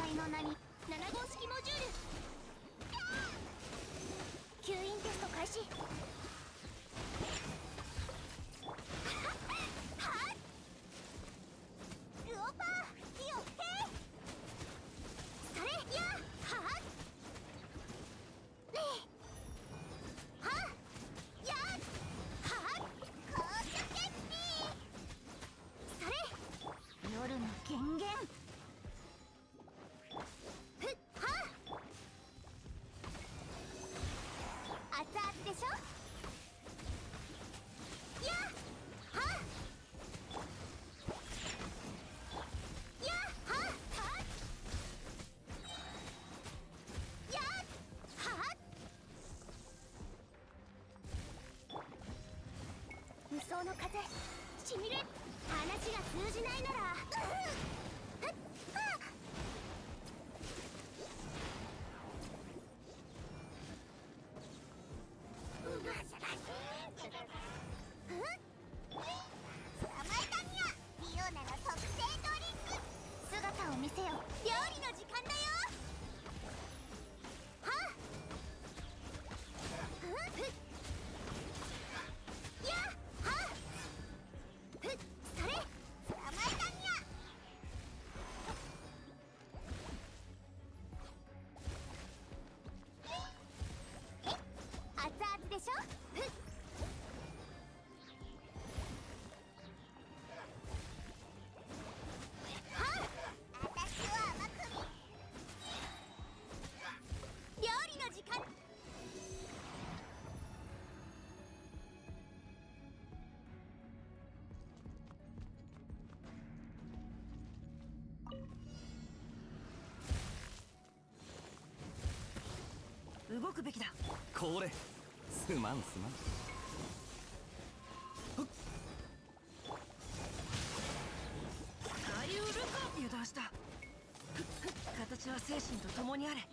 在の名に7号式モジュール。吸引テスト開始。はっウオパー火をへいそれやはっねえはっやはっ紅茶ケッピーそれ夜の権限ふっはっ熱々でしょやはっやはっはっやはっ無双の風しみる話が通じないなら姿を見せよ。料理の時間だよ。はっやはっそれ捕まえたにゃ。熱々でしょ。料理の時間。 動くべきだ。 これすまんすまん。 ありうるか。油断した。形は精神と共にあれ。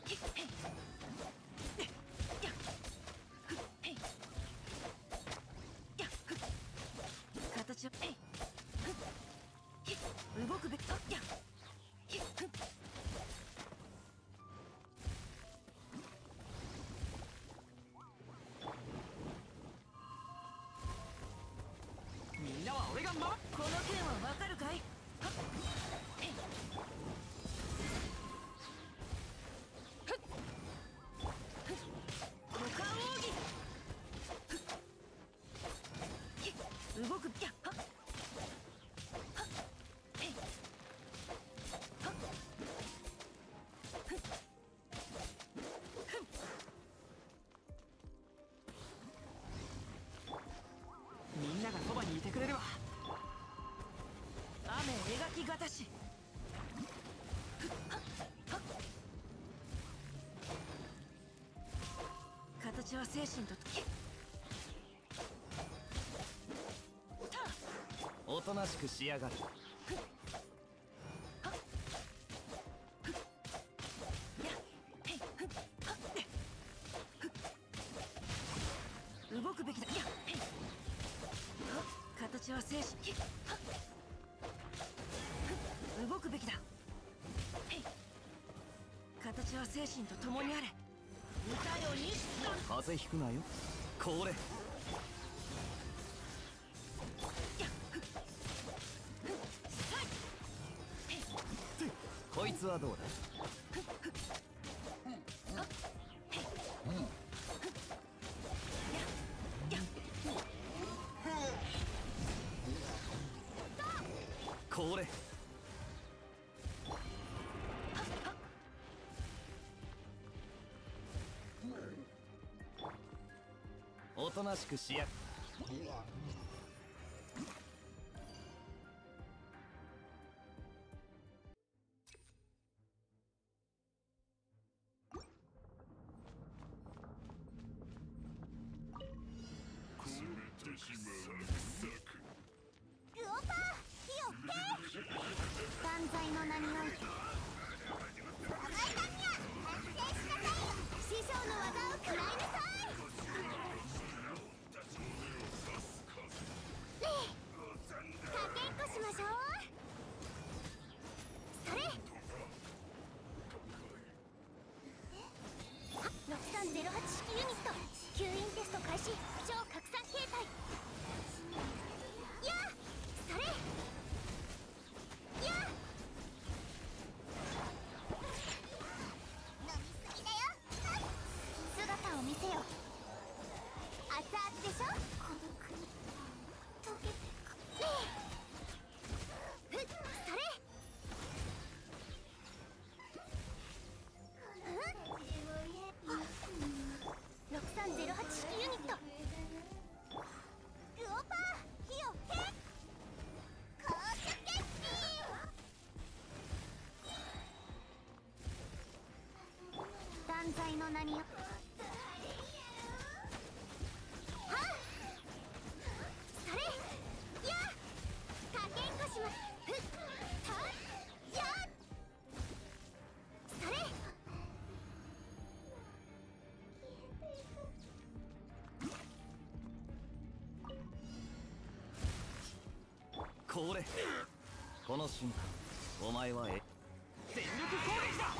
形は動くべき。 みんなは俺が守る。 この剣はわかるかい。股間奥義動く。やっはっみんながそばにいてくれるわ。 雨描きがたし。形は精神とおとなしくしやがる。 動くべきだ。形は精神。動くべきだ。形は精神と共にあれ。歌よに風邪ひくなよ。これこいつはどうだ。これおとなしくしや。 ウオパー火をへい断罪の名において捕まえたにゃ。反省しなさい。師匠の技を食らいなさい。ねえかけっこしましょう。それの名によ。はあ、それやかけっこします。ふっはやそれこれこの瞬間お前は全力攻撃だ。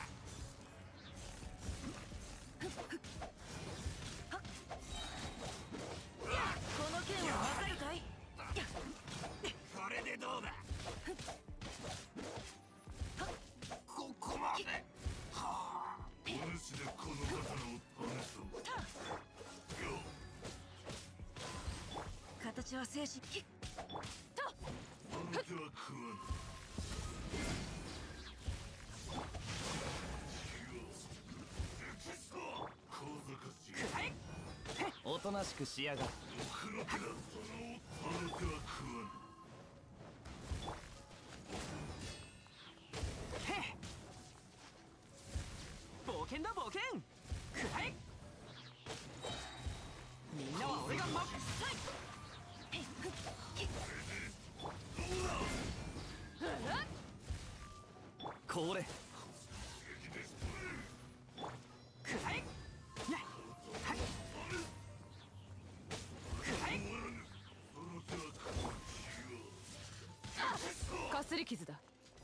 この剣はわかるかい？ これでどうだ。ここまで。はあ、お主でこの刀を試そう。 形は精神きっと。 相手は食わぬ。 おとなしくしやがる。 その手は食わぬ。 冒険だ冒険。くらえ。みんなは俺が守る。 これくらえ。かすり傷だ。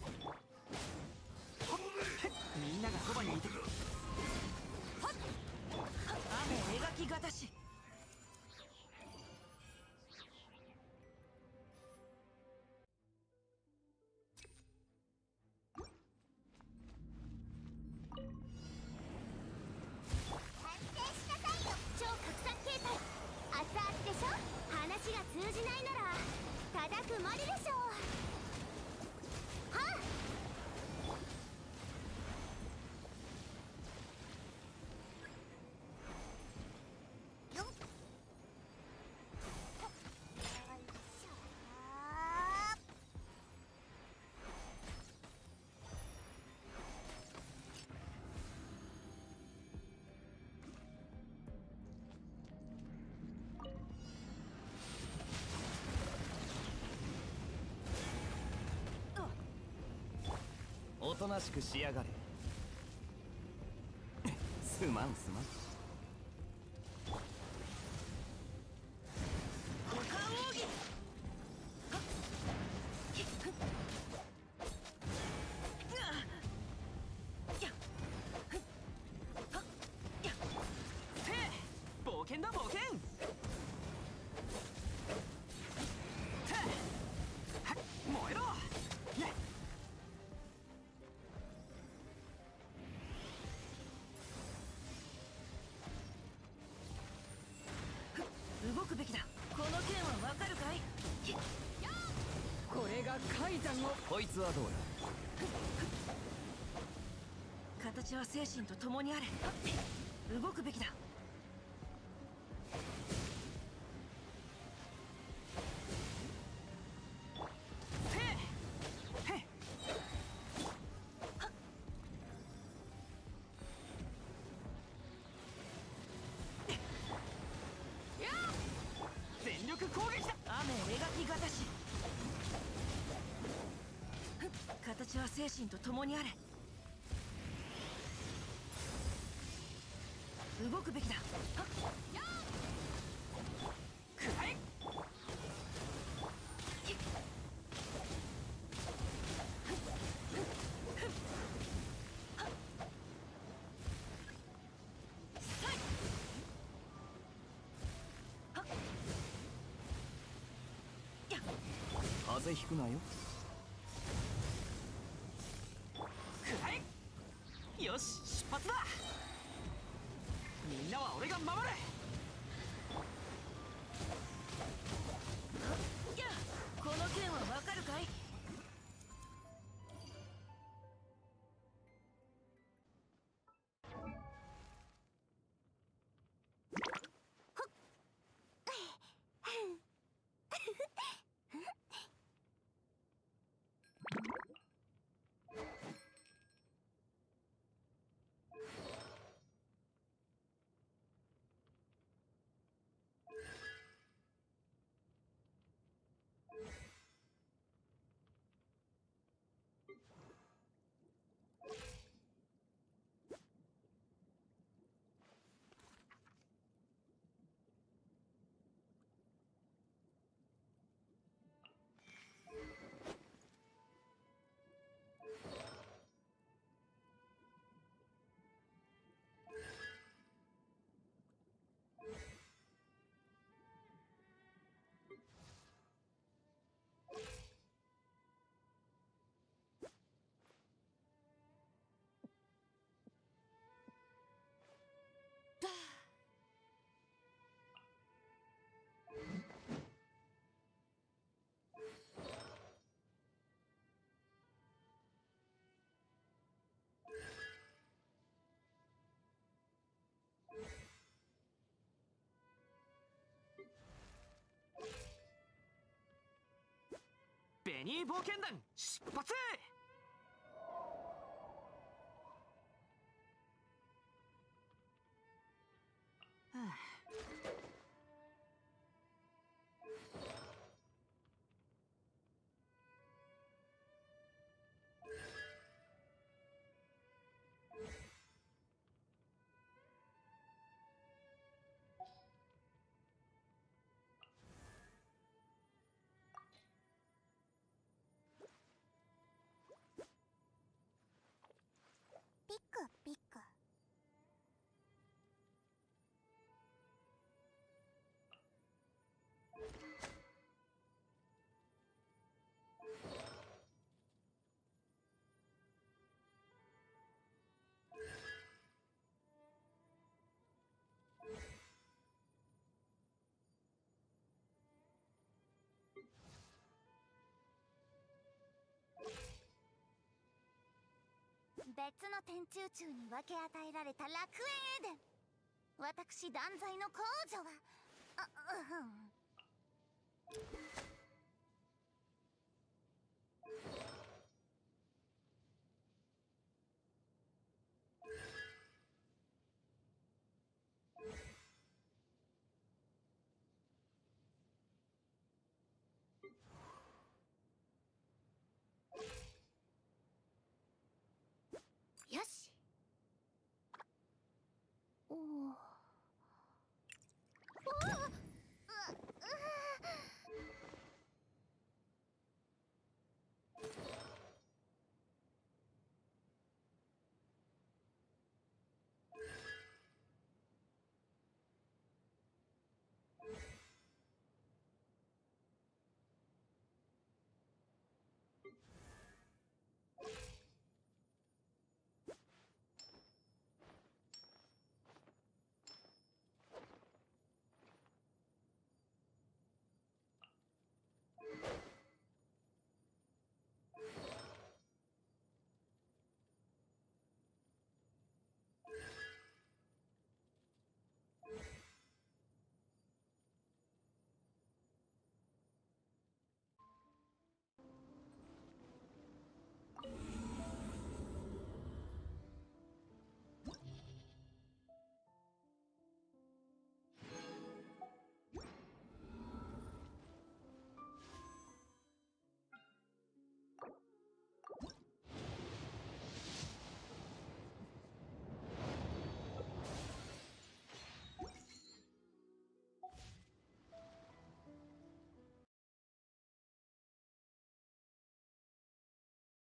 みんながそばにいてくれ。雨描きがたし。 超拡散形態熱々でしょ。話が通じないなら叩くまででしょう。はあ、よっおとなしくしやがれ。すまんすまん。 股間奥義。冒険だ冒険。燃えろ。動くべきだ。この剣はわかるかい？これが海山を。 こいつはどうだ。 形は精神と共にあれ。動くべきだ。全力攻撃だ。雨描きがたし。形は精神と共にあれ。動くべきだ。くらえ。 風邪ひくなよ。 くらえ。よし出発だ。みんなは俺が守れ。この剣はわかるかい？ ベニー冒険団出発。はあ、 ピクピク。別の天中宙に分け与えられた楽園エデン。私断罪の公女は、うん。